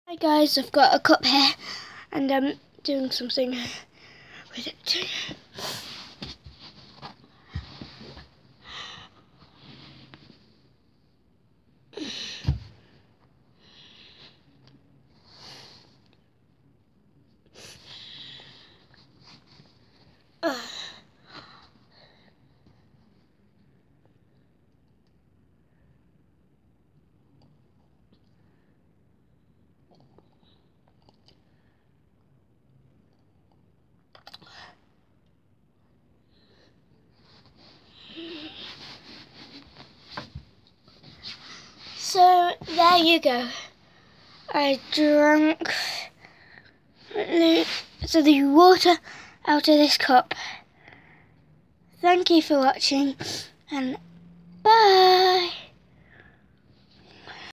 Hi guys, I've got a cup here and I'm doing something with it too. So there you go. I drank the water out of this cup. Thank you for watching and bye.